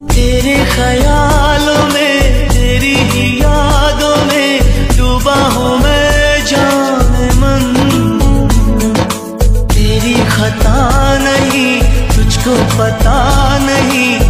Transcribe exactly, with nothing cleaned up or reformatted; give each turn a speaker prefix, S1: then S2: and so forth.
S1: तेरे ख्यालों में, तेरी ही यादों में डूबा हूँ मैं जाने मन। तेरी खता नहीं, तुझको पता नहीं